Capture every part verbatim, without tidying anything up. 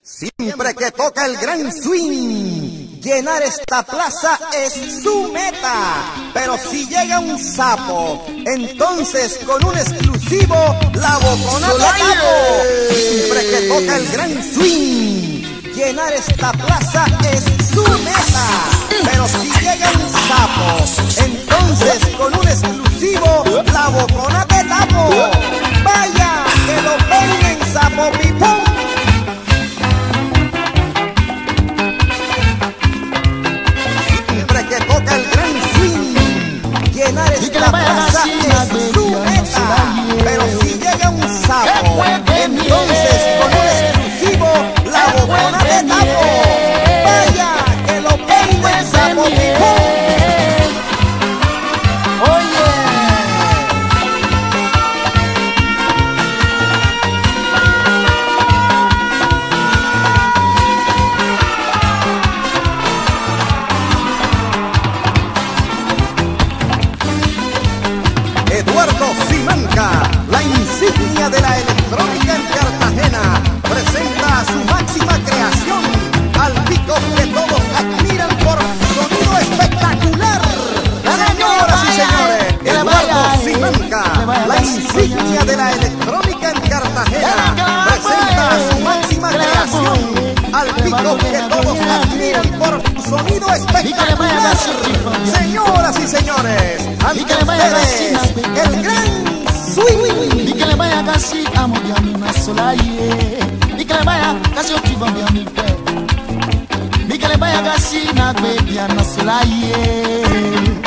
Siempre que toca el gran swing, llenar esta plaza es su meta. Pero si llega un sapo, entonces con un exclusivo la bocona de tapo. Siempre que toca el gran swing, llenar esta plaza es su meta. Pero si llega un sapo, entonces con un exclusivo la bocona de tapo. Vaya que lo peinen, sapo pipón. Que toca el gran swing, llenar esta plaza es su meta. Pero si llega un sapo, entonces con un exclusivo la bocona de tapo. Vaya que lo peine el sapo pipón. Eduardo Simanca, la insignia de la electrónica en Cartagena, presenta su máxima creación, al pico que todos admiran por su sonido espectacular. Señoras y señores, Eduardo Simanca, la insignia de la electrónica en Cartagena, presenta su máxima creación, al pico que todos admiran por su sonido espectacular. Señoras y señores, ante ustedes, el gran swing. Di que le vaya casi amo de a mi una sola ye. Di que le vaya casi o kiva de a mi fe. Di que le vaya casi na baby una sola ye.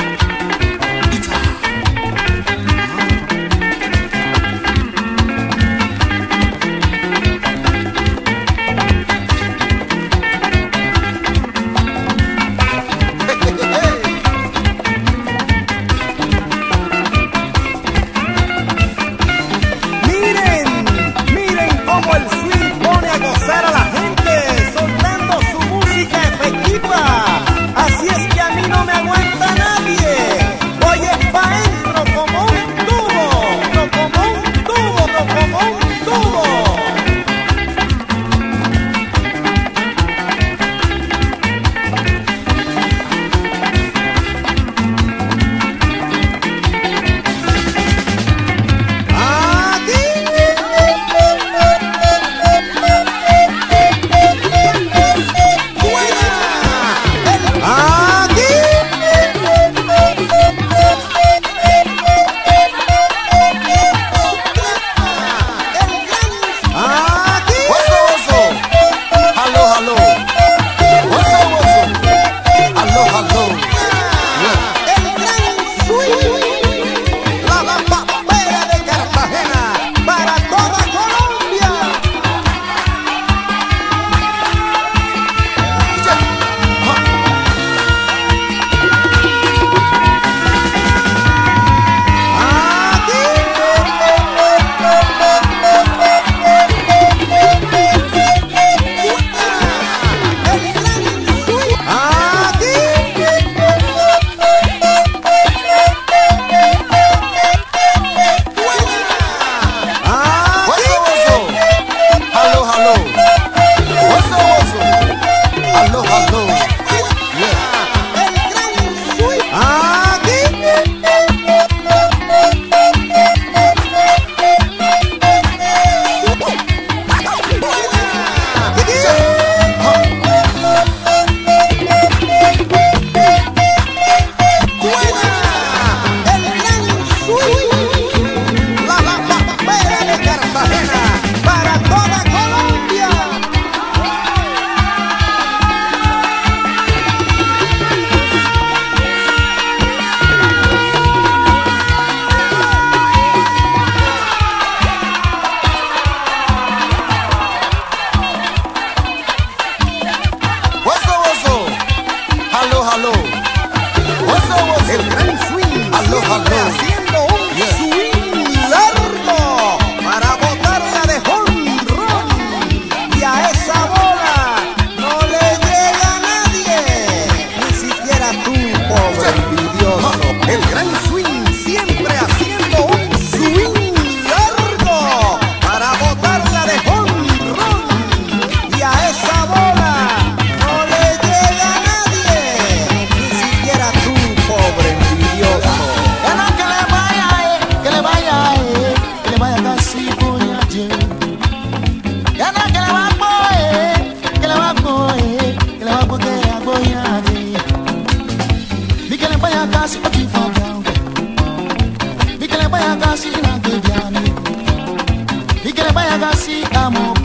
Así es que a mí no me aguanta nadie.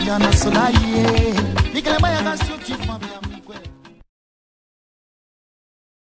bien na sola ye. Mikele baya gasio tu fam bien.